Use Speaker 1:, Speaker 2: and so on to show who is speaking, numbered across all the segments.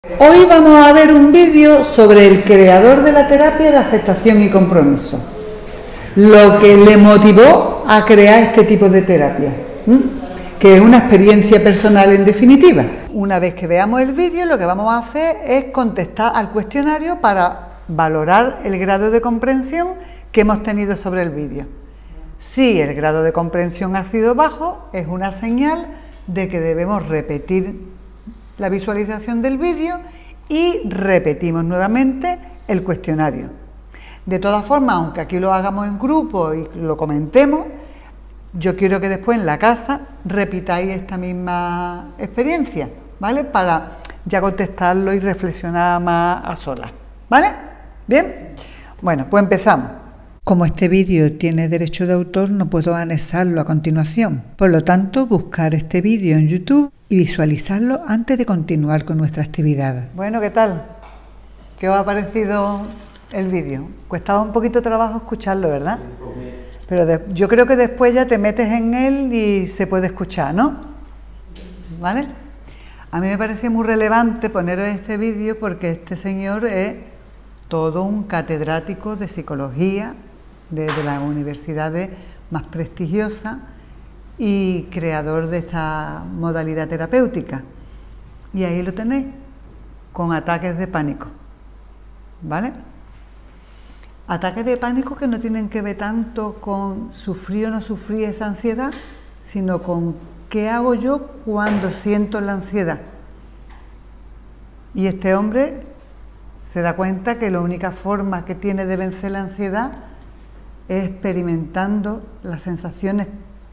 Speaker 1: Hoy vamos a ver un vídeo sobre el creador de la terapia de aceptación y compromiso, lo que le motivó a crear este tipo de terapia, que es una experiencia personal en definitiva. Una vez que veamos el vídeo, lo que vamos a hacer es contestar al cuestionario para valorar el grado de comprensión que hemos tenido sobre el vídeo. Si el grado de comprensión ha sido bajo, es una señal de que debemos repetir la visualización del vídeo y repetimos nuevamente el cuestionario. De todas formas, aunque aquí lo hagamos en grupo y lo comentemos, yo quiero que después en la casa repitáis esta misma experiencia, ¿vale? Para ya contestarlo y reflexionar más a solas, ¿vale? ¿Bien? Bueno, pues empezamos. Como este vídeo tiene derecho de autor, no puedo anexarlo a continuación. Por lo tanto, buscar este vídeo en YouTube y visualizarlo antes de continuar con nuestra actividad. Bueno, ¿qué tal? ¿Qué os ha parecido el vídeo? Cuestaba un poquito de trabajo escucharlo, ¿verdad? Pero yo creo que después ya te metes en él y se puede escuchar, ¿no? ¿Vale? A mí me parecía muy relevante poneros este vídeo porque este señor es todo un catedrático de psicología de las universidades más prestigiosas y creador de esta modalidad terapéutica. Y ahí lo tenéis, con ataques de pánico, ¿vale? Ataques de pánico que no tienen que ver tanto con sufrir o no sufrir esa ansiedad, sino con qué hago yo cuando siento la ansiedad. Y este hombre se da cuenta que la única forma que tiene de vencer la ansiedad es experimentando las sensaciones,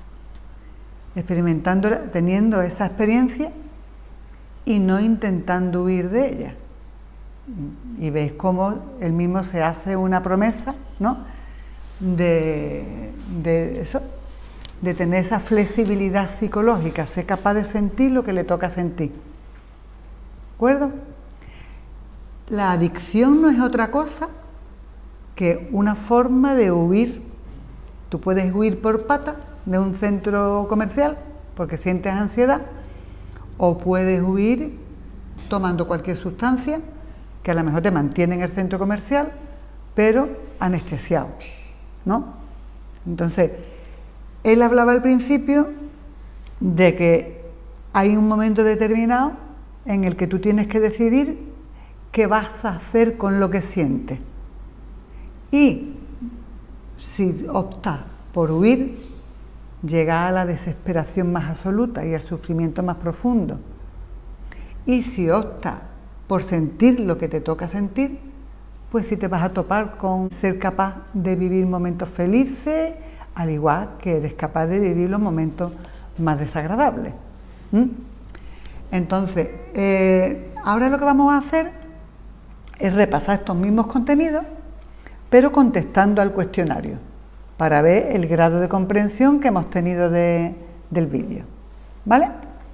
Speaker 1: teniendo esa experiencia y no intentando huir de ella. Y veis cómo él mismo se hace una promesa, ¿no? de tener esa flexibilidad psicológica, ser capaz de sentir lo que le toca sentir. ¿De acuerdo? La adicción no es otra cosa que una forma de huir. Tú puedes huir por pata de un centro comercial porque sientes ansiedad, o puedes huir tomando cualquier sustancia que a lo mejor te mantiene en el centro comercial, pero anestesiado, ¿no? Entonces, él hablaba al principio de que hay un momento determinado en el que tú tienes que decidir qué vas a hacer con lo que sientes. Y si optas por huir, llegas a la desesperación más absoluta y al sufrimiento más profundo. Y si optas por sentir lo que te toca sentir, pues sí te vas a topar con ser capaz de vivir momentos felices, al igual que eres capaz de vivir los momentos más desagradables. Entonces, ahora lo que vamos a hacer es repasar estos mismos contenidos, pero contestando al cuestionario, para ver el grado de comprensión que hemos tenido del vídeo, ¿vale?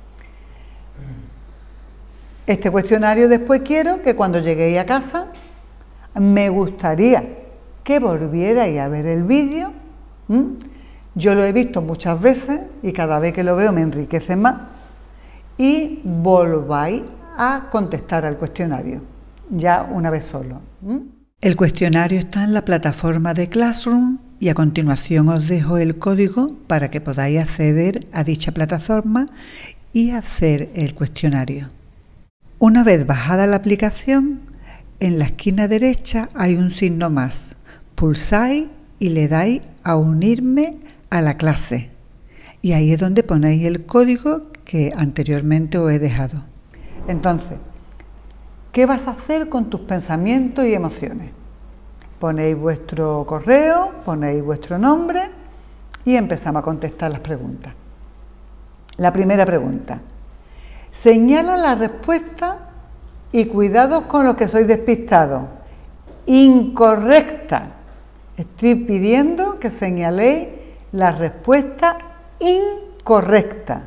Speaker 1: Este cuestionario después quiero que cuando lleguéis a casa, me gustaría que volvierais a ver el vídeo. Yo lo he visto muchas veces y cada vez que lo veo me enriquece más, y volváis a contestar al cuestionario, ya una vez solo. El cuestionario está en la plataforma de Classroom y a continuación os dejo el código para que podáis acceder a dicha plataforma y hacer el cuestionario. Una vez bajada la aplicación, en la esquina derecha hay un signo más. Pulsáis y le dais a unirme a la clase. Y ahí es donde ponéis el código que anteriormente os he dejado. Entonces, ¿qué vas a hacer con tus pensamientos y emociones? Ponéis vuestro correo, ponéis vuestro nombre y empezamos a contestar las preguntas. La primera pregunta. Señala la respuesta y cuidados con los que sois despistados. Incorrecta. Estoy pidiendo que señaléis la respuesta incorrecta.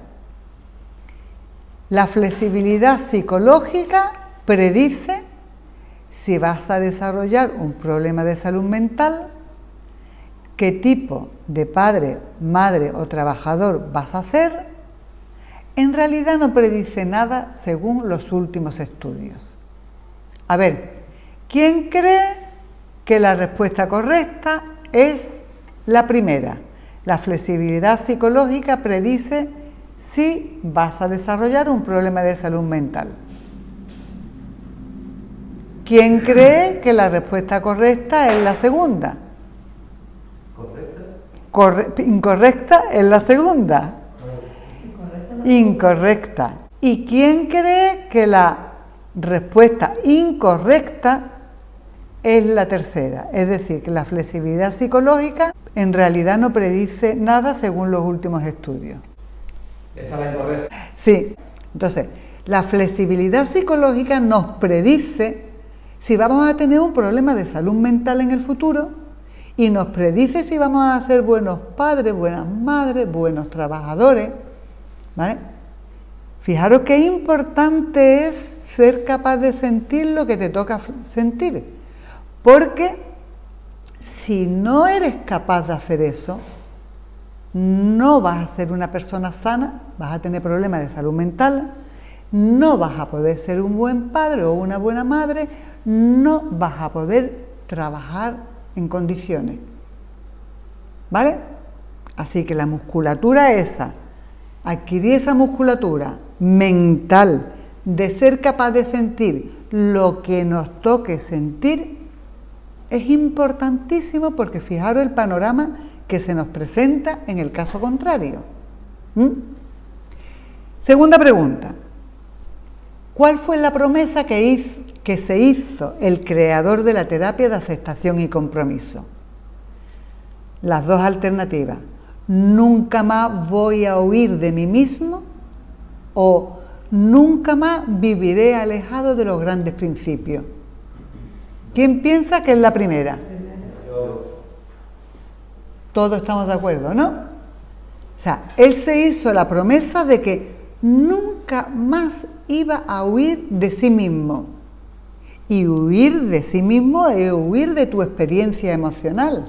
Speaker 1: La flexibilidad psicológica predice si vas a desarrollar un problema de salud mental, qué tipo de padre, madre o trabajador vas a ser. En realidad no predice nada según los últimos estudios. A ver, ¿quién cree que la respuesta correcta es la primera? La flexibilidad psicológica predice si vas a desarrollar un problema de salud mental. ¿Quién cree que la respuesta correcta es la segunda? Incorrecta es la segunda. Incorrecta. ¿Y quién cree que la respuesta incorrecta es la tercera? Es decir, que la flexibilidad psicológica en realidad no predice nada según los últimos estudios.
Speaker 2: Esa es la incorrecta.
Speaker 1: Sí. Entonces, la flexibilidad psicológica nos predice si vamos a tener un problema de salud mental en el futuro y nos predice si vamos a ser buenos padres, buenas madres, buenos trabajadores, ¿vale? Fijaros qué importante es ser capaz de sentir lo que te toca sentir, porque si no eres capaz de hacer eso, no vas a ser una persona sana, vas a tener problemas de salud mental, no vas a poder ser un buen padre o una buena madre, no vas a poder trabajar en condiciones, ¿vale? Así que la musculatura esa, adquirir esa musculatura mental de ser capaz de sentir lo que nos toque sentir, es importantísimo porque fijaros el panorama que se nos presenta en el caso contrario. Segunda pregunta. ¿Cuál fue la promesa que se hizo el creador de la terapia de aceptación y compromiso? Las dos alternativas. Nunca más voy a huir de mí mismo o nunca más viviré alejado de los grandes principios. ¿Quién piensa que es la primera? Todos estamos de acuerdo, ¿no? O sea, él se hizo la promesa de que nunca más iba a huir de sí mismo. Y huir de sí mismo es huir de tu experiencia emocional.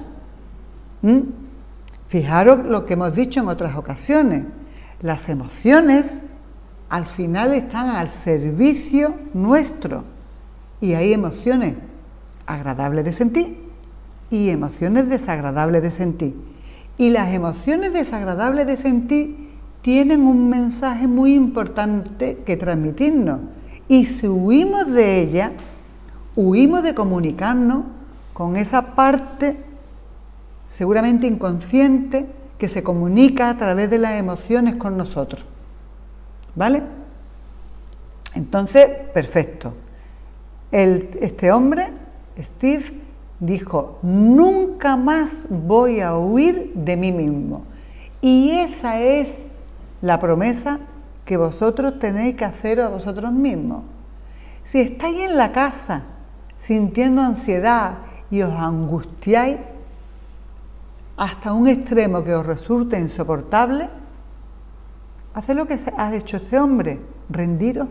Speaker 1: Fijaros lo que hemos dicho en otras ocasiones. Las emociones al final están al servicio nuestro. Y hay emociones agradables de sentir y emociones desagradables de sentir. Y las emociones desagradables de sentir tienen un mensaje muy importante que transmitirnos. Y si huimos de ella, huimos de comunicarnos con esa parte seguramente inconsciente que se comunica a través de las emociones con nosotros. ¿Vale? Entonces, perfecto. Este hombre, Steve, dijo, nunca más voy a huir de mí mismo. Y esa es la promesa que vosotros tenéis que hacer a vosotros mismos. Si estáis en la casa sintiendo ansiedad y os angustiáis hasta un extremo que os resulte insoportable, haced lo que ha hecho este hombre, rendiros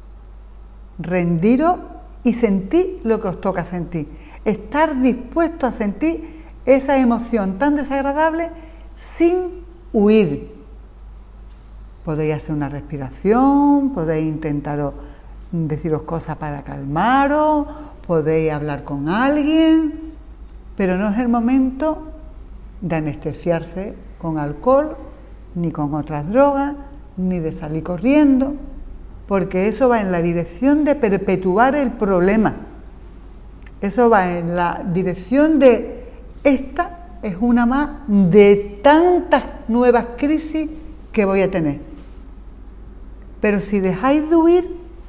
Speaker 1: y sentid lo que os toca sentir. Estar dispuesto a sentir esa emoción tan desagradable sin huir. Podéis hacer una respiración, podéis intentar deciros cosas para calmaros, podéis hablar con alguien, pero no es el momento de anestesiarse con alcohol, ni con otras drogas, ni de salir corriendo, porque eso va en la dirección de perpetuar el problema. Eso va en la dirección de esta es una más de tantas nuevas crisis que voy a tener. Pero si dejáis de huir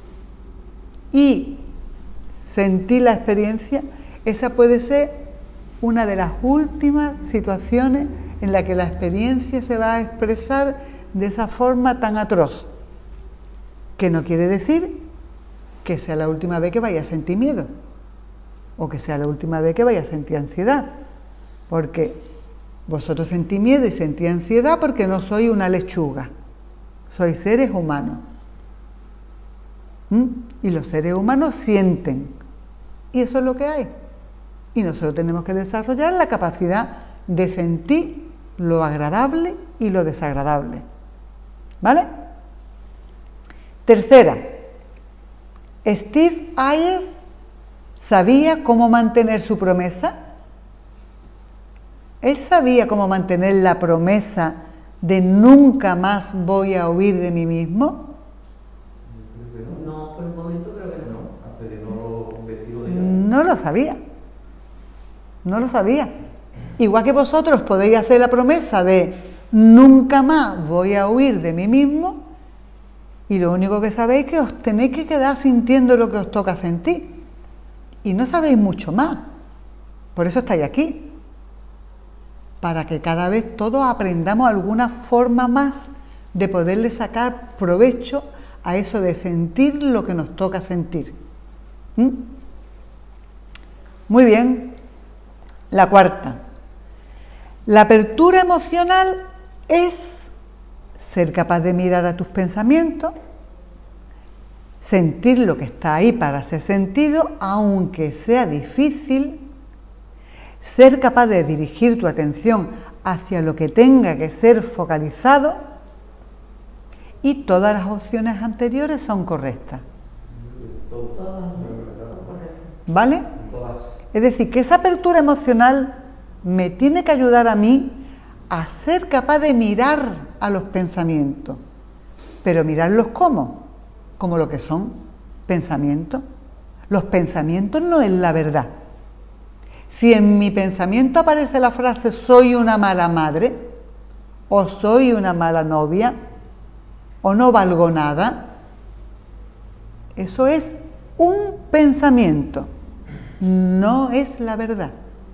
Speaker 1: y sentir la experiencia, esa puede ser una de las últimas situaciones en la que la experiencia se va a expresar de esa forma tan atroz, que no quiere decir que sea la última vez que vaya a sentir miedo o que sea la última vez que vaya a sentir ansiedad, porque vosotros sentís miedo y sentís ansiedad porque no sois una lechuga, sois seres humanos. Y los seres humanos sienten, y eso es lo que hay. Y nosotros tenemos que desarrollar la capacidad de sentir lo agradable y lo desagradable. ¿Vale? Tercera, Steve Hayes ¿sabía cómo mantener su promesa? ¿Él sabía cómo mantener la promesa de nunca más voy a huir de mí mismo?
Speaker 3: No, por un momento creo que no.
Speaker 2: Hasta que no lo investigó de ella.
Speaker 1: No lo sabía. No lo sabía. Igual que vosotros podéis hacer la promesa de nunca más voy a huir de mí mismo, y lo único que sabéis es que os tenéis que quedar sintiendo lo que os toca sentir. Y no sabéis mucho más. Por eso estáis aquí. Para que cada vez todos aprendamos alguna forma más de poderle sacar provecho a eso de sentir lo que nos toca sentir. Muy bien. La cuarta. La apertura emocional es ser capaz de mirar a tus pensamientos, sentir lo que está ahí para ser sentido, aunque sea difícil, ser capaz de dirigir tu atención hacia lo que tenga que ser focalizado, y todas las opciones anteriores son correctas.
Speaker 3: Todas, correcto.
Speaker 1: ¿Vale?
Speaker 2: Todas.
Speaker 1: Es decir, que esa apertura emocional me tiene que ayudar a mí a ser capaz de mirar a los pensamientos. Pero mirarlos ¿cómo? Como lo que son, pensamientos. Los pensamientos no es la verdad. Si en mi pensamiento aparece la frase soy una mala madre, o soy una mala novia, o no valgo nada, eso es un pensamiento, no es la verdad.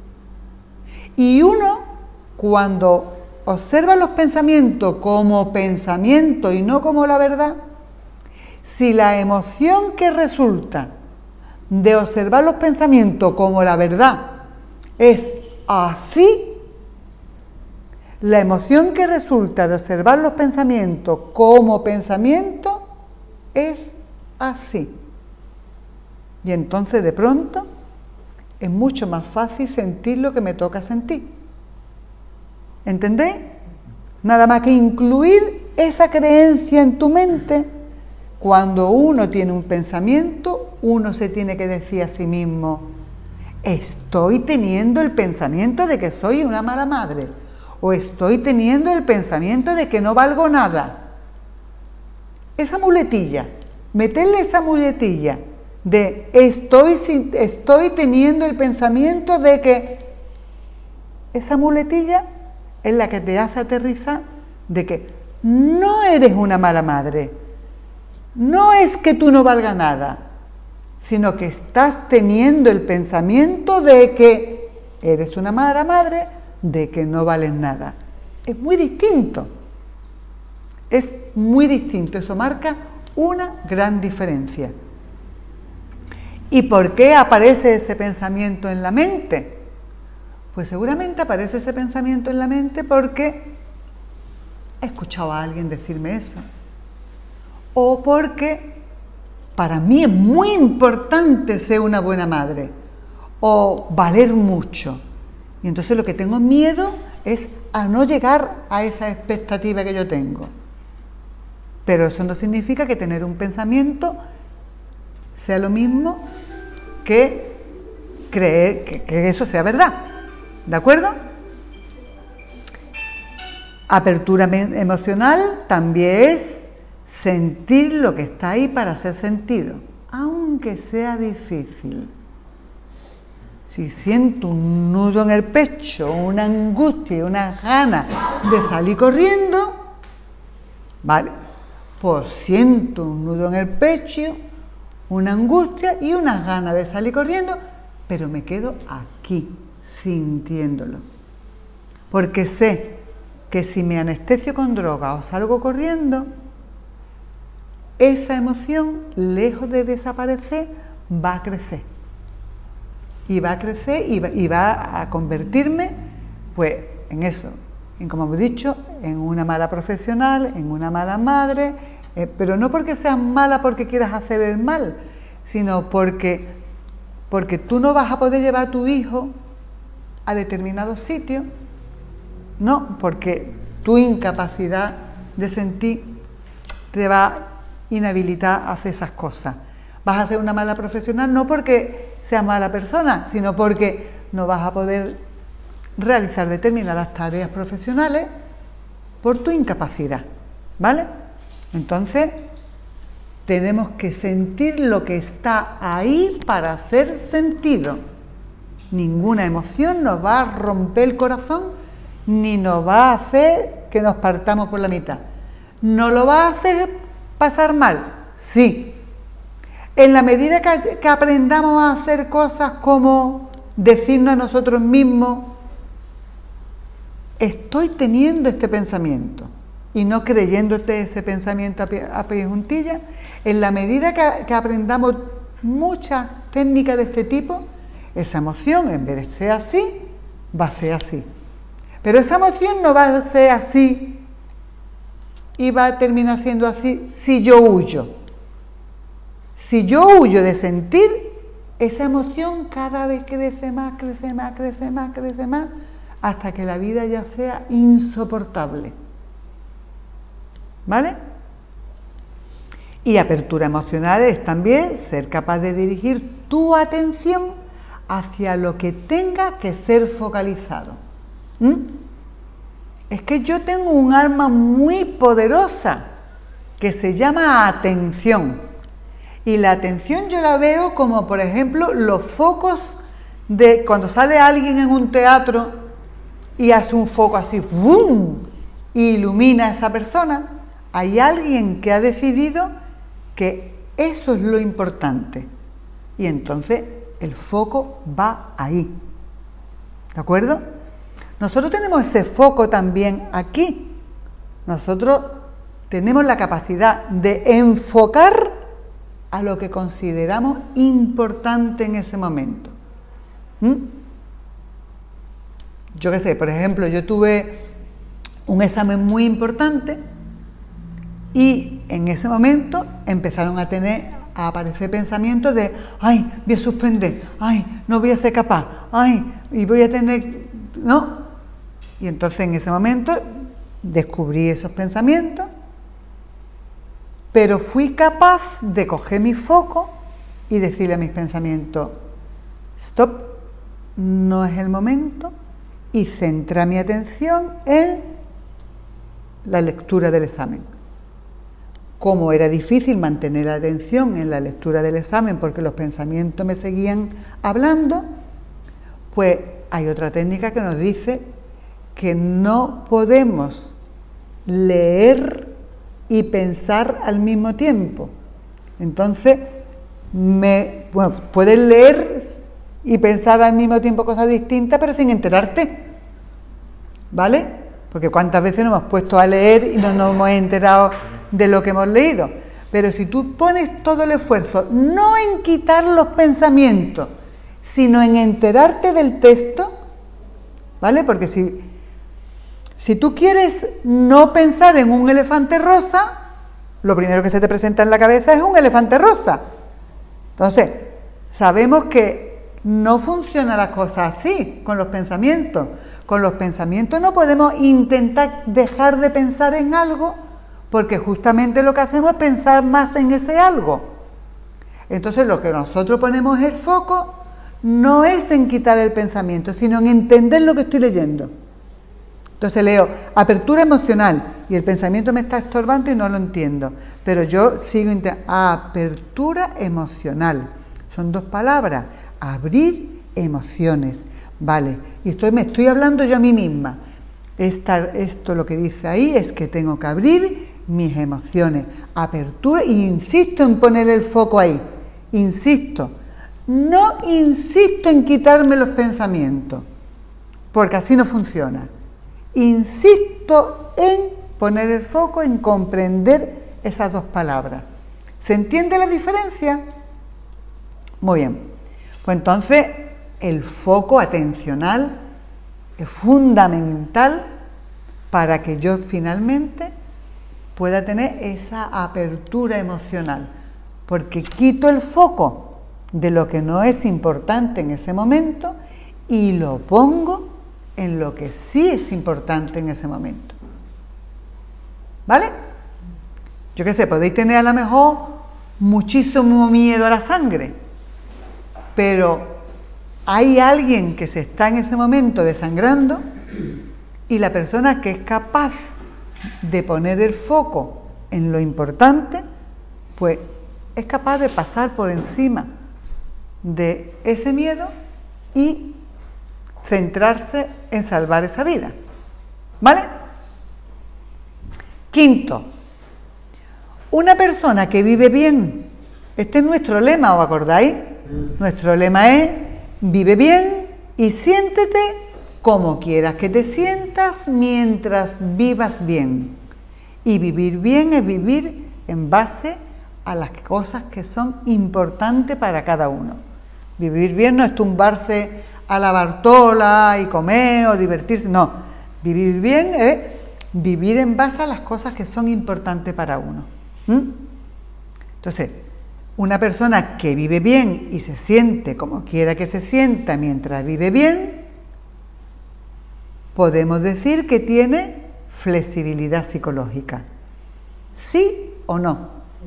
Speaker 1: Y uno, cuando observa los pensamientos como pensamiento y no como la verdad, si la emoción que resulta de observar los pensamientos como la verdad es así, la emoción que resulta de observar los pensamientos como pensamiento es así. Y entonces de pronto es mucho más fácil sentir lo que me toca sentir. ¿Entendéis? Nada más que incluir esa creencia en tu mente. Cuando uno tiene un pensamiento, uno se tiene que decir a sí mismo, estoy teniendo el pensamiento de que soy una mala madre, o estoy teniendo el pensamiento de que no valgo nada. Esa muletilla, meterle esa muletilla de estoy teniendo el pensamiento de que, esa muletilla es la que te hace aterrizar de que no eres una mala madre, no es que tú no valgas nada, sino que estás teniendo el pensamiento de que eres una mala madre, de que no vales nada. Es muy distinto, eso marca una gran diferencia. ¿Y por qué aparece ese pensamiento en la mente? Pues seguramente aparece ese pensamiento en la mente porque he escuchado a alguien decirme eso, o porque para mí es muy importante ser una buena madre, o valer mucho. Y entonces lo que tengo miedo es a no llegar a esa expectativa que yo tengo. Pero eso no significa que tener un pensamiento sea lo mismo que creer que eso sea verdad. ¿De acuerdo? Apertura emocional también es sentir lo que está ahí para ser sentido, aunque sea difícil. Si siento un nudo en el pecho, una angustia y unas ganas de salir corriendo, ¿vale? Pues siento un nudo en el pecho, una angustia y unas ganas de salir corriendo, pero me quedo aquí, sintiéndolo. Porque sé que si me anestesio con droga o salgo corriendo, esa emoción, lejos de desaparecer, va a crecer. Y va a crecer y va a convertirme, pues, en eso, en, como hemos dicho, en una mala profesional, en una mala madre, pero no porque seas mala porque quieras hacer el mal, sino porque tú no vas a poder llevar a tu hijo a determinados sitios, no, porque tu incapacidad de sentir te va a inhabilitar a hacer esas cosas. Vas a ser una mala profesional no porque seas mala persona, sino porque no vas a poder realizar determinadas tareas profesionales por tu incapacidad, ¿vale? Entonces, tenemos que sentir lo que está ahí para ser sentido. Ninguna emoción nos va a romper el corazón ni nos va a hacer que nos partamos por la mitad. ¿Nos lo va a hacer pasar mal? Sí. En la medida que aprendamos a hacer cosas como decirnos a nosotros mismos, estoy teniendo este pensamiento y no creyéndote ese pensamiento a pie juntillas, en la medida que aprendamos muchas técnicas de este tipo, esa emoción, en vez de ser así, va a ser así. Pero esa emoción no va a ser así y va a terminar siendo así si yo huyo. Si yo huyo de sentir, esa emoción cada vez crece más, crece más, crece más, crece más, hasta que la vida ya sea insoportable. ¿Vale? Y apertura emocional es también ser capaz de dirigir tu atención hacia lo que tenga que ser focalizado. Es que yo tengo un arma muy poderosa que se llama atención. Y la atención yo la veo como, por ejemplo, los focos de cuando sale alguien en un teatro y hace un foco así, ¡bum!, y ilumina a esa persona. Hay alguien que ha decidido que eso es lo importante. Y entonces el foco va ahí. ¿De acuerdo? Nosotros tenemos ese foco también aquí. Nosotros tenemos la capacidad de enfocar a lo que consideramos importante en ese momento. Yo qué sé, por ejemplo, yo tuve un examen muy importante y en ese momento empezaron a aparecer pensamientos de ¡ay, voy a suspender! ¡Ay, no voy a ser capaz! ¡Ay, y voy a tener...! ¿No? Y entonces en ese momento descubrí esos pensamientos, pero fui capaz de coger mi foco y decirle a mis pensamientos, stop, no es el momento, y centrar mi atención en la lectura del examen. Como era difícil mantener la atención en la lectura del examen porque los pensamientos me seguían hablando, pues hay otra técnica que nos dice que no podemos leer y pensar al mismo tiempo. Entonces, puedes leer y pensar al mismo tiempo cosas distintas, pero sin enterarte, ¿vale? Porque cuántas veces nos hemos puesto a leer y no nos hemos enterado de lo que hemos leído. Pero si tú pones todo el esfuerzo, no en quitar los pensamientos, sino en enterarte del texto, ¿vale? Porque si tú quieres no pensar en un elefante rosa, lo primero que se te presenta en la cabeza es un elefante rosa. Entonces, sabemos que no funcionan las cosas así, con los pensamientos. Con los pensamientos no podemos intentar dejar de pensar en algo, porque justamente lo que hacemos es pensar más en ese algo. Entonces, lo que nosotros ponemos el foco no es en quitar el pensamiento, sino en entender lo que estoy leyendo. Entonces leo apertura emocional y el pensamiento me está estorbando y no lo entiendo, pero yo sigo apertura emocional. Son dos palabras, abrir emociones, ¿vale? Y me estoy hablando yo a mí misma. Esto lo que dice ahí es que tengo que abrir mis emociones, apertura, y insisto en poner el foco ahí, insisto. No insisto en quitarme los pensamientos, porque así no funciona. Insisto en poner el foco, en comprender esas dos palabras. ¿Se entiende la diferencia? Muy bien. Pues entonces el foco atencional es fundamental para que yo finalmente pueda tener esa apertura emocional, porque quito el foco de lo que no es importante en ese momento y lo pongo en lo que sí es importante en ese momento. ¿Vale? Yo qué sé, podéis tener a lo mejor muchísimo miedo a la sangre, pero hay alguien que se está en ese momento desangrando y la persona que es capaz de poner el foco en lo importante, pues es capaz de pasar por encima de ese miedo y centrarse en salvar esa vida. ¿Vale? Quinto, una persona que vive bien. Este es nuestro lema, ¿os acordáis? Nuestro lema es: vive bien y siéntete como quieras que te sientas mientras vivas bien. Y vivir bien es vivir en base a las cosas que son importantes para cada uno. Vivir bien no es tumbarse a la Bartola y comer o divertirse, no. Vivir bien es vivir en base a las cosas que son importantes para uno. Entonces, una persona que vive bien y se siente como quiera que se sienta mientras vive bien, podemos decir que tiene flexibilidad psicológica. ¿Sí o no?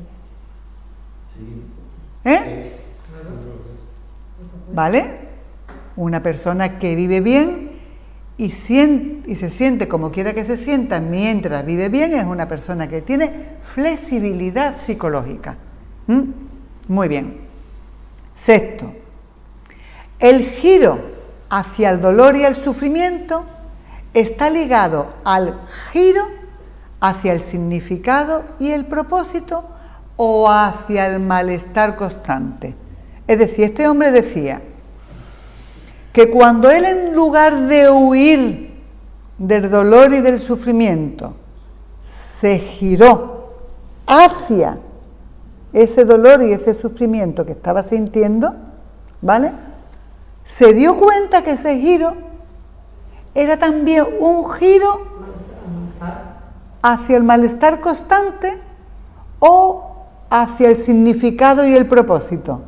Speaker 1: ¿Vale? Una persona que vive bien y se siente como quiera que se sienta mientras vive bien es una persona que tiene flexibilidad psicológica. Muy bien. Sexto, el giro hacia el dolor y el sufrimiento está ligado al giro hacia el significado y el propósito o hacia el malestar constante. Es decir, este hombre decía que cuando él, en lugar de huir del dolor y del sufrimiento, se giró hacia ese dolor y ese sufrimiento que estaba sintiendo, ¿vale? Se dio cuenta que ese giro era también un giro hacia el malestar constante o hacia el significado y el propósito.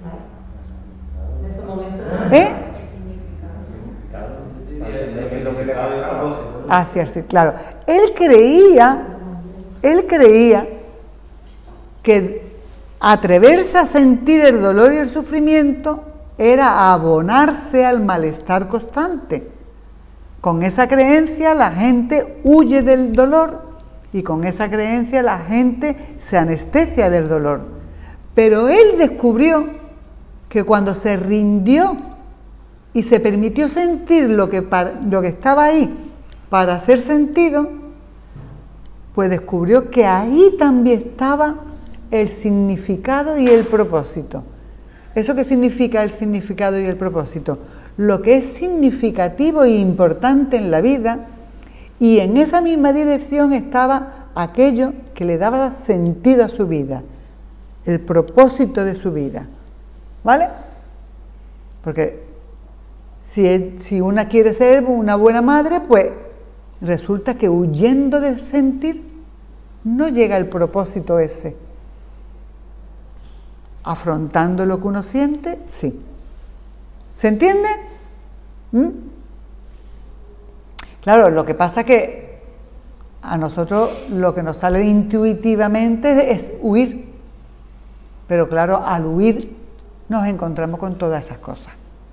Speaker 1: Claro. Él creía que atreverse a sentir el dolor y el sufrimiento era abonarse al malestar constante. Con esa creencia la gente huye del dolor y con esa creencia la gente se anestesia del dolor. Pero él descubrió que cuando se rindió y se permitió sentir lo que estaba ahí para hacer sentido, pues descubrió que ahí también estaba el significado y el propósito. ¿Eso qué significa el significado y el propósito? Lo que es significativo e importante en la vida, y en esa misma dirección estaba aquello que le daba sentido a su vida, el propósito de su vida. ¿Vale? Porque si una quiere ser una buena madre, pues resulta que huyendo de sentir no llega al propósito ese. Afrontando lo que uno siente, sí. ¿Se entiende? Claro, lo que pasa es que a nosotros lo que nos sale intuitivamente es huir. Pero claro, al huir nos encontramos con todas esas cosas.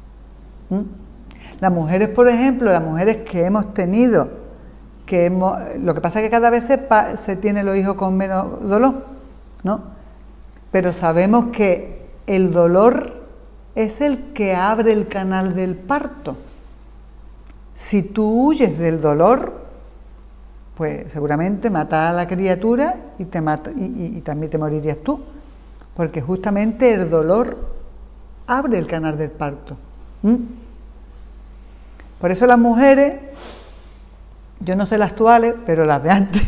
Speaker 1: Las mujeres, por ejemplo, las mujeres que hemos tenido, lo que pasa es que cada vez se tiene los hijos con menos dolor, ¿no? Pero sabemos que el dolor es el que abre el canal del parto. Si tú huyes del dolor, pues seguramente matas a la criatura y también te morirías tú, porque justamente el dolor abre el canal del parto. Por eso las mujeres, yo no sé las actuales, pero las de antes,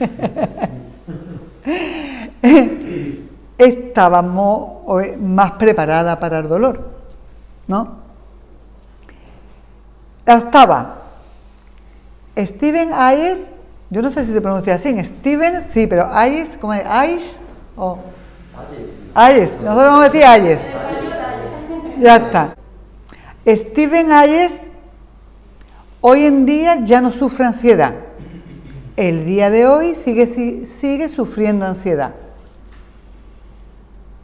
Speaker 1: estábamos más preparadas para el dolor, ¿no? La octava, Stephen Hayes, yo no sé si se pronuncia así, Stephen, sí, pero Hayes, ¿cómo es? Hayes o Hayes, nosotros vamos a decir Hayes. Ya está. Stephen Hayes hoy en día ya no sufre ansiedad. El día de hoy sigue sufriendo ansiedad.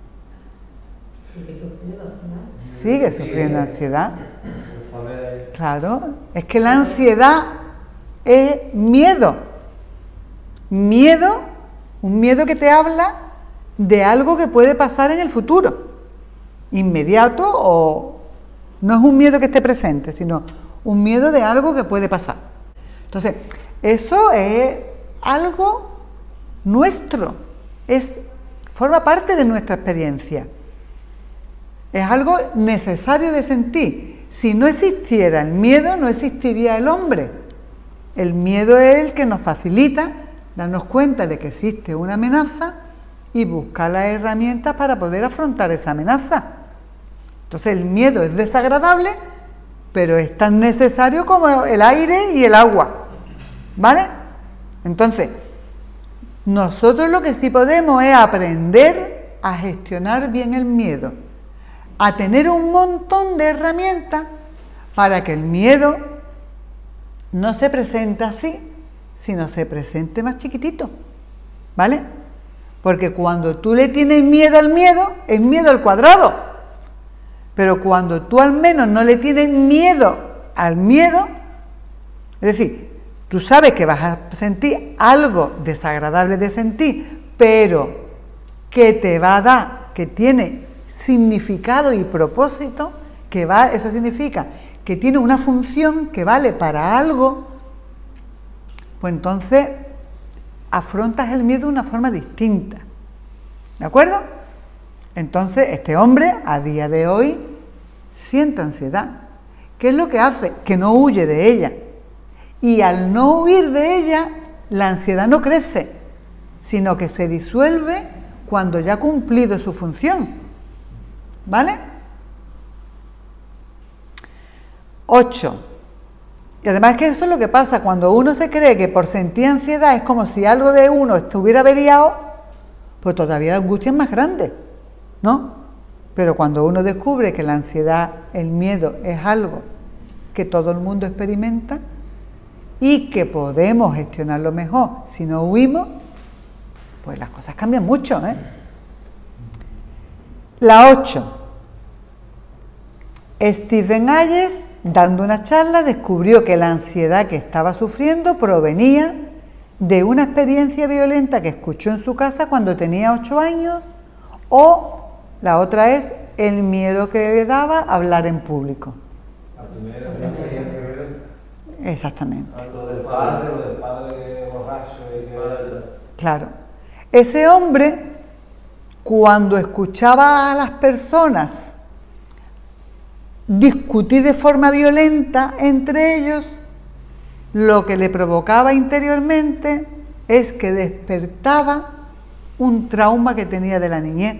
Speaker 1: sigue sufriendo ansiedad. Claro, es que la ansiedad es miedo. Miedo, un miedo que te habla de algo que puede pasar en el futuro, inmediato, o no es un miedo que esté presente, sino un miedo de algo que puede pasar. Entonces, eso es algo nuestro, forma parte de nuestra experiencia. Es algo necesario de sentir. Si no existiera el miedo, no existiría el hombre. El miedo es el que nos facilita darnos cuenta de que existe una amenaza y buscar las herramientas para poder afrontar esa amenaza. Entonces el miedo es desagradable, pero es tan necesario como el aire y el agua, ¿vale? Entonces, nosotros lo que sí podemos es aprender a gestionar bien el miedo, a tener un montón de herramientas para que el miedo no se presente así, sino se presente más chiquitito, ¿vale? Porque cuando tú le tienes miedo al miedo, es miedo al cuadrado. Pero cuando tú al menos no le tienes miedo al miedo, es decir, tú sabes que vas a sentir algo desagradable de sentir, pero que te va a dar, que tiene significado y propósito, eso significa que tiene una función que vale para algo, pues entonces afrontas el miedo de una forma distinta, ¿de acuerdo? Entonces este hombre a día de hoy siente ansiedad. ¿Qué es lo que hace? Que no huye de ella, y al no huir de ella la ansiedad no crece, sino que se disuelve cuando ya ha cumplido su función, ¿vale? 8. Y además que eso es lo que pasa cuando uno se cree que por sentir ansiedad es como si algo de uno estuviera averiado, pues todavía la angustia es más grande, ¿no? Pero cuando uno descubre que la ansiedad, el miedo es algo que todo el mundo experimenta y que podemos gestionarlo mejor si no huimos, pues las cosas cambian mucho, ¿eh? La 8. Stephen Hayes, dando una charla, descubrió que la ansiedad que estaba sufriendo provenía de una experiencia violenta que escuchó en su casa cuando tenía 8 años, o la otra es el miedo que le daba hablar en público.
Speaker 2: La primera experiencia violenta.
Speaker 1: Exactamente.
Speaker 2: Lo del padre borracho.
Speaker 1: Claro. Ese hombre, cuando escuchaba a las personas discutir de forma violenta entre ellos, lo que le provocaba interiormente es que despertaba un trauma que tenía de la niñez,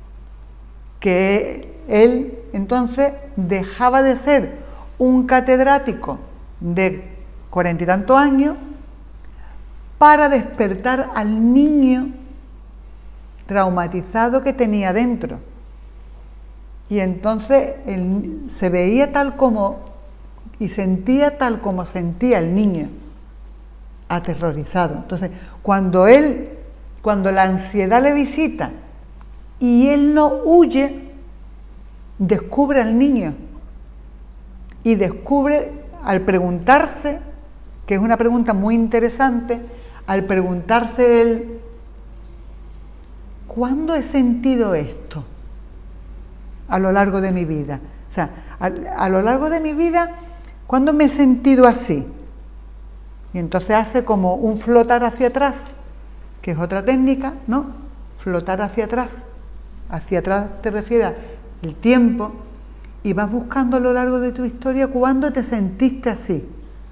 Speaker 1: que él entonces dejaba de ser un catedrático de 40 y tantos años para despertar al niño traumatizado que tenía dentro. Y entonces él se veía tal como y sentía tal como sentía el niño, aterrorizado. Entonces, cuando la ansiedad le visita y él no huye, descubre al niño y descubre, al preguntarse, que es una pregunta muy interesante, al preguntarse él, ¿cuándo he sentido esto a lo largo de mi vida? O sea, a lo largo de mi vida, ¿cuándo me he sentido así? Y entonces hace como un flotar hacia atrás, que es otra técnica, ¿no? Flotar hacia atrás. Hacia atrás te refieres al tiempo, y vas buscando a lo largo de tu historia cuándo te sentiste así.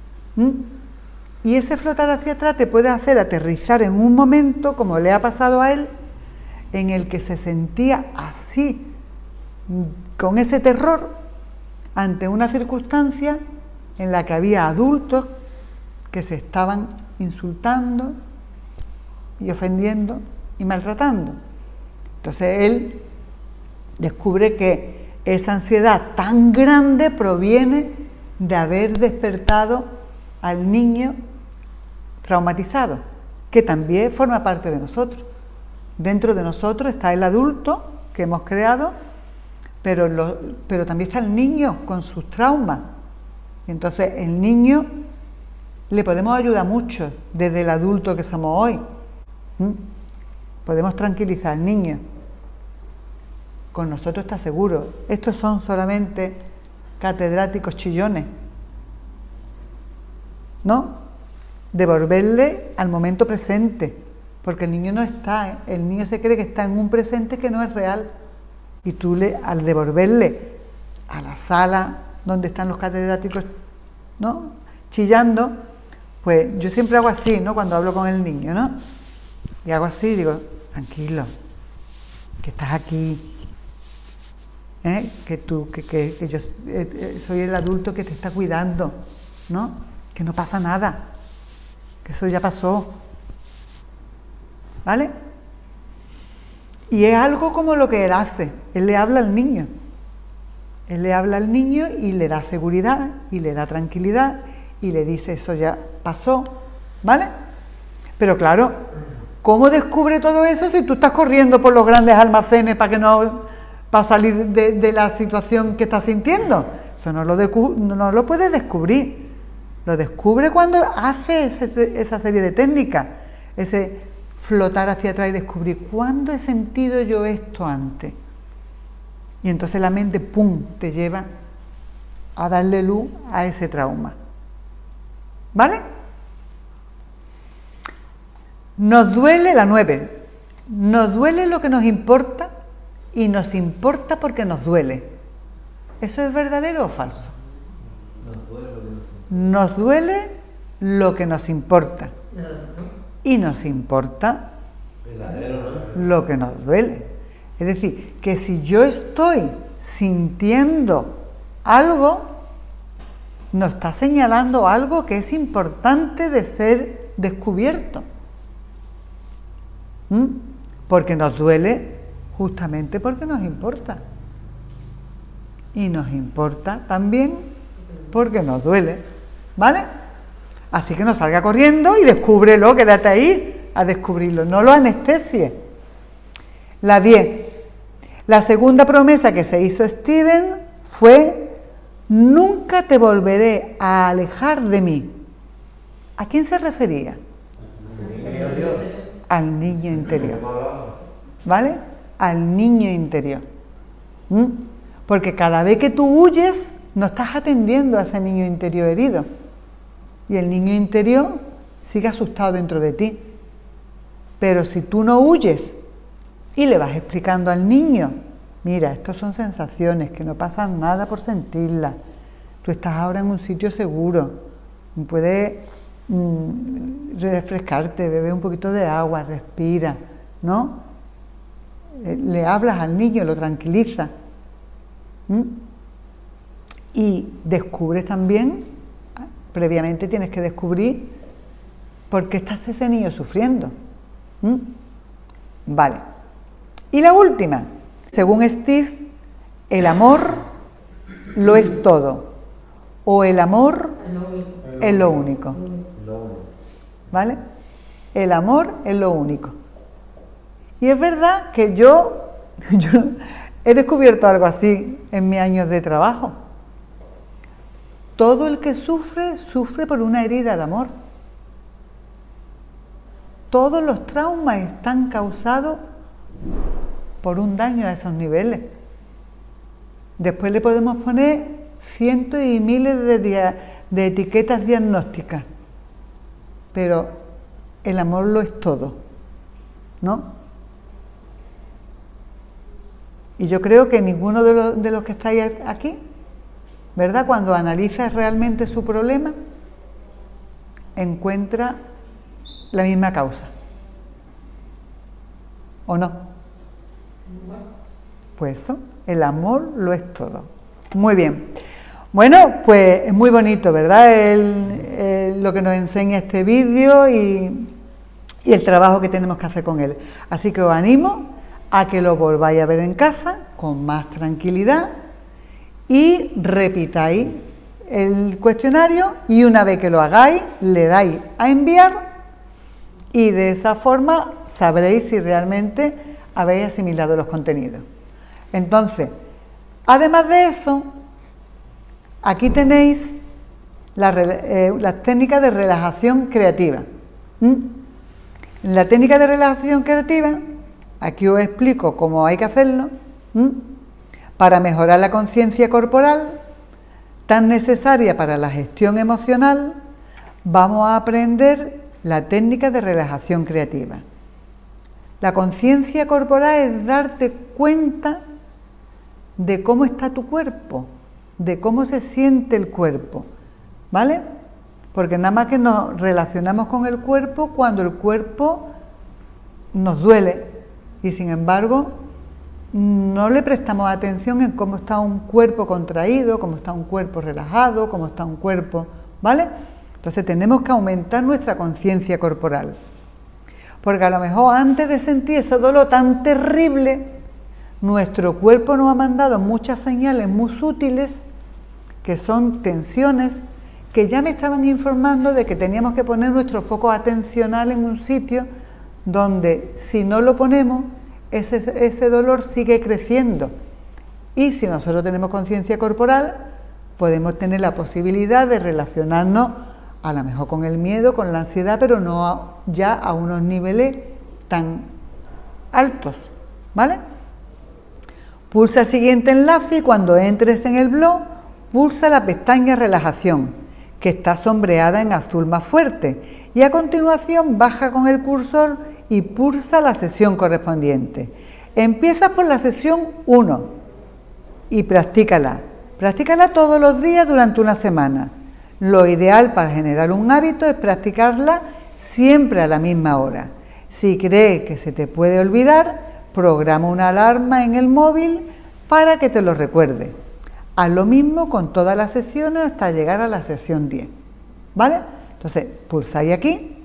Speaker 1: Y ese flotar hacia atrás te puede hacer aterrizar en un momento, como le ha pasado a él, en el que se sentía así, con ese terror, ante una circunstancia en la que había adultos que se estaban insultando y ofendiendo y maltratando. Entonces él descubre que esa ansiedad tan grande proviene de haber despertado al niño traumatizado, que también forma parte de nosotros. Dentro de nosotros está el adulto que hemos creado pero también está el niño con sus traumas. Entonces el niño le podemos ayudar mucho desde el adulto que somos hoy. Podemos tranquilizar al niño. Con nosotros está seguro. Estos son solamente catedráticos chillones, ¿no? Devolverle al momento presente, porque el niño no está, el niño se cree que está en un presente que no es real. Y tú al devolverle a la sala donde están los catedráticos, ¿no?, chillando, pues yo siempre hago así, ¿no?, cuando hablo con el niño, ¿no? Y hago así, digo, tranquilo, que estás aquí, que yo soy el adulto que te está cuidando, ¿no? Que no pasa nada, que eso ya pasó, ¿vale? Y es algo como lo que él hace, él le habla al niño. Él le habla al niño y le da seguridad, y le da tranquilidad, y le dice, eso ya pasó, ¿vale? Pero claro, ¿cómo descubre todo eso si tú estás corriendo por los grandes almacenes para salir de la situación que estás sintiendo? Eso no lo puedes descubrir. Lo descubre cuando hace esa serie de técnicas, ese flotar hacia atrás y descubrir cuándo he sentido yo esto antes. Y entonces la mente, ¡pum!, te lleva a darle luz a ese trauma. ¿Vale? Nos duele la 9. Nos duele lo que nos importa y nos importa porque nos duele. ¿Eso es verdadero o falso? Nos duele lo que nos importa. Y nos importa lo que nos duele. Es decir, que si yo estoy sintiendo algo, nos está señalando algo que es importante de ser descubierto. Porque nos duele justamente porque nos importa. Y nos importa también porque nos duele. ¿Vale? Así que no salga corriendo y descúbrelo, quédate ahí a descubrirlo, no lo anestesies. La 10. La segunda promesa que se hizo Steven fue: nunca te volveré a alejar de mí. ¿A quién se refería? Al niño interior. ¿Vale? Al niño interior. Porque cada vez que tú huyes, no estás atendiendo a ese niño interior herido. Y el niño interior sigue asustado dentro de ti. Pero si tú no huyes y le vas explicando al niño, mira, estas son sensaciones, que no pasa nada por sentirlas, tú estás ahora en un sitio seguro, puedes refrescarte, beber un poquito de agua, respira, ¿no? Le hablas al niño, lo tranquiliza. Y descubres también, previamente tienes que descubrir por qué está ese niño sufriendo. Vale. Y la última, según Steve, el amor lo es todo, o el amor es lo único. ¿Vale? El amor es lo único. Y es verdad que yo he descubierto algo así en mis años de trabajo. Todo el que sufre, sufre por una herida de amor. Todos los traumas están causados por un daño a esos niveles. Después le podemos poner cientos y miles de etiquetas diagnósticas, pero el amor lo es todo, ¿no? Y yo creo que ninguno de los que estáis aquí, ¿verdad?, cuando analiza realmente su problema, encuentra la misma causa. ¿O no? Pues eso, el amor lo es todo. Muy bien. Bueno, pues es muy bonito, ¿verdad?, lo que nos enseña este vídeo y el trabajo que tenemos que hacer con él. Así que os animo a que lo volváis a ver en casa con más tranquilidad y repitáis el cuestionario, y una vez que lo hagáis le dais a enviar, y de esa forma sabréis si realmente habéis asimilado los contenidos. Entonces, Además de eso, aquí tenéis las técnicas de relajación creativa. La técnica de relajación creativa, aquí os explico cómo hay que hacerlo, para mejorar la conciencia corporal, tan necesaria para la gestión emocional. Vamos a aprender la técnica de relajación creativa. La conciencia corporal es darte cuenta de cómo está tu cuerpo, de cómo se siente el cuerpo, ¿vale? Porque nada más que nos relacionamos con el cuerpo cuando el cuerpo nos duele y sin embargo no le prestamos atención en cómo está un cuerpo contraído, cómo está un cuerpo relajado, cómo está un cuerpo, ¿vale? Entonces tenemos que aumentar nuestra conciencia corporal. Porque a lo mejor antes de sentir ese dolor tan terrible, nuestro cuerpo nos ha mandado muchas señales muy sutiles, que son tensiones, que ya me estaban informando de que teníamos que poner nuestro foco atencional en un sitio donde si no lo ponemos, ese dolor sigue creciendo. Y si nosotros tenemos conciencia corporal, podemos tener la posibilidad de relacionarnos a lo mejor con el miedo, con la ansiedad, pero no ya a unos niveles tan altos, ¿vale? Pulsa el siguiente enlace y cuando entres en el blog, pulsa la pestaña relajación, que está sombreada en azul más fuerte, y a continuación baja con el cursor y pulsa la sesión correspondiente. Empiezas por la sesión 1 y practícala. Practícala todos los días durante una semana. Lo ideal para generar un hábito es practicarla siempre a la misma hora. Si crees que se te puede olvidar, programa una alarma en el móvil para que te lo recuerde. Haz lo mismo con todas las sesiones hasta llegar a la sesión 10, ¿vale? Entonces, pulsáis aquí.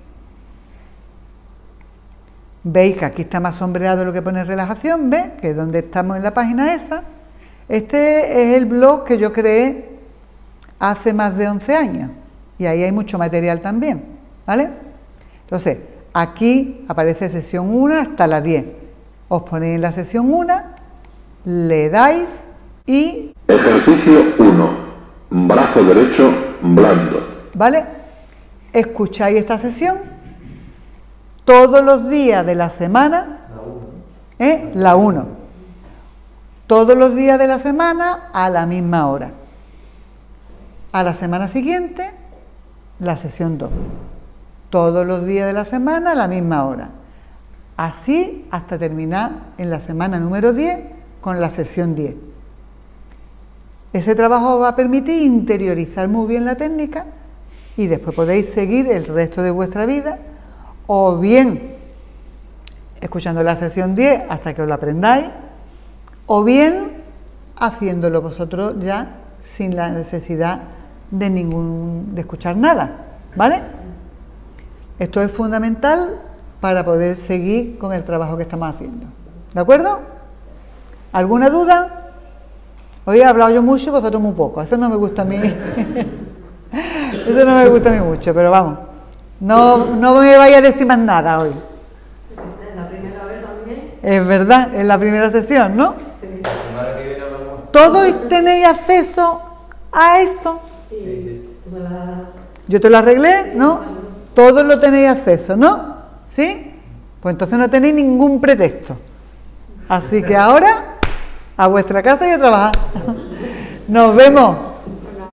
Speaker 1: Veis que aquí está más sombreado lo que pone relajación, ¿ves? Que es donde estamos en la página esa. Este es el blog que yo creé hace más de 11 años y ahí hay mucho material también, ¿vale? Entonces, aquí aparece sesión 1 hasta la 10. Os ponéis en la sesión 1, le dais y...
Speaker 4: Ejercicio 1. Brazo derecho blando.
Speaker 1: ¿Vale? Escucháis esta sesión todos los días de la semana. La 1. Todos los días de la semana a la misma hora. A la semana siguiente, la sesión 2. Todos los días de la semana a la misma hora. Así hasta terminar en la semana número 10 con la sesión 10. Ese trabajo os va a permitir interiorizar muy bien la técnica y después podéis seguir el resto de vuestra vida o bien escuchando la sesión 10 hasta que os la aprendáis o bien haciéndolo vosotros ya sin la necesidad de escuchar nada, ¿vale? Esto es fundamental para poder seguir con el trabajo que estamos haciendo, ¿de acuerdo? ¿Alguna duda? Hoy he hablado yo mucho y vosotros muy poco, eso no me gusta a mí, eso no me gusta a mí mucho, pero vamos, no me vaya a decir más nada hoy.
Speaker 3: Es la primera vez también.
Speaker 1: Es verdad, es la primera sesión, ¿no?
Speaker 3: Sí.
Speaker 1: Todos tenéis acceso a esto.
Speaker 3: Sí.
Speaker 1: Yo te lo arreglé, ¿no? Todos lo tenéis acceso, ¿no? ¿Sí? Pues entonces no tenéis ningún pretexto. Así que ahora, a vuestra casa y a trabajar. Nos vemos.